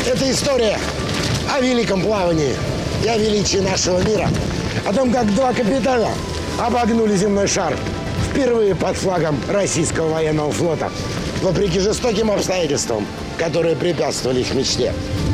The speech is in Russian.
Это история о великом плавании и о величии нашего мира. О том, как два капитана обогнули земной шар впервые под флагом российского военного флота, вопреки жестоким обстоятельствам, которые препятствовали их мечте.